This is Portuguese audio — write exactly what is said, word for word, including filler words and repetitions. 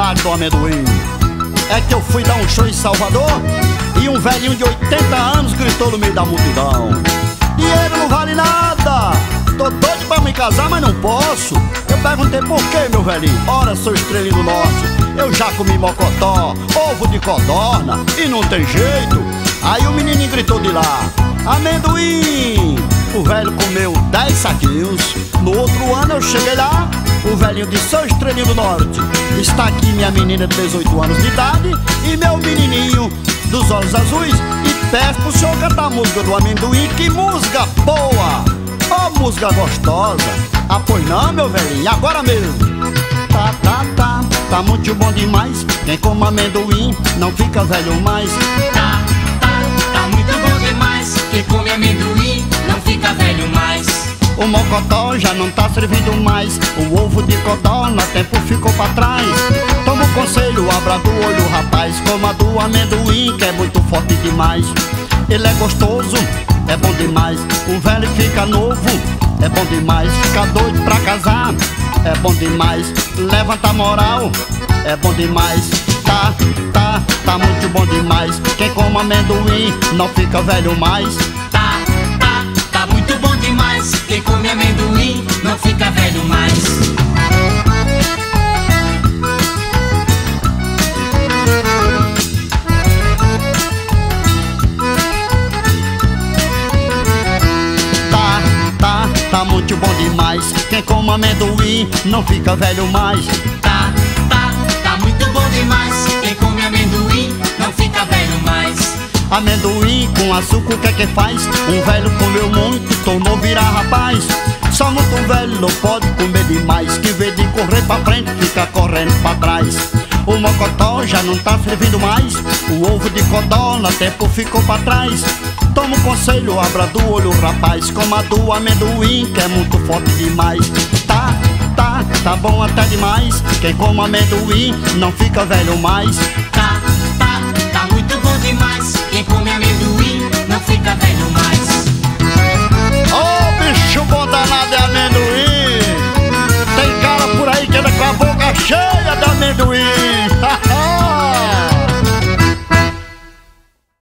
milagre do amendoim. É que eu fui dar um show em Salvador e um velhinho de oitenta anos gritou no meio da multidão: dinheiro não vale nada, tô doido pra me casar, mas não posso. Eu perguntei: por que, meu velhinho? Ora, sou estrelinha do norte, eu já comi mocotó, ovo de codorna e não tem jeito. Aí o menininho gritou de lá: amendoim! O velho comeu dez saquinhos. No outro ano eu cheguei lá, o velhinho disse: sou estrelinha do norte, está aqui minha menina de dezoito anos de idade e meu menininho dos olhos azuis, e peço pro senhor cantar a música do amendoim. Que música boa! Oh, música gostosa! Ah, pois não, meu velhinho, agora mesmo. Tá, tá, tá, tá muito bom demais. Quem come amendoim não fica velho mais. Tá, tá, tá muito bom demais. Quem come amendoim não fica velho mais. O mocotó já não tá servindo mais, o ovo de codorna tempo ficou pra trás. Toma o conselho, abra do olho, rapaz, coma do amendoim que é muito forte demais. Ele é gostoso, é bom demais. O velho fica novo, é bom demais. Fica doido pra casar, é bom demais. Levanta a moral, é bom demais. Tá, tá, tá muito bom demais. Quem come amendoim não fica velho mais. Tá, tá, tá muito bom demais. Quem come amendoim não fica velho mais. Tá, tá, tá muito bom demais. Quem come amendoim não fica velho mais. Tá, tá, tá muito bom demais. Quem come amendoim não fica velho mais. Amendoim com açúcar o que é que faz? Um velho comeu muito, tornou virar rapaz. Só muito velho não pode comer demais, que vez de correr pra frente fica correndo pra trás. O mocotó já não tá servindo mais, o ovo de codorna tempo ficou pra trás. Toma o conselho, abra do olho, rapaz, coma do amendoim que é muito forte demais. Tá, tá, tá bom até demais. Quem come amendoim não fica velho mais. Tá, tá, tá muito bom demais. Quem come amendoim não fica velho mais. Ô, oh, bicho bom danado é amendoim. Tem cara por aí que anda com a boca cheia de amendoim.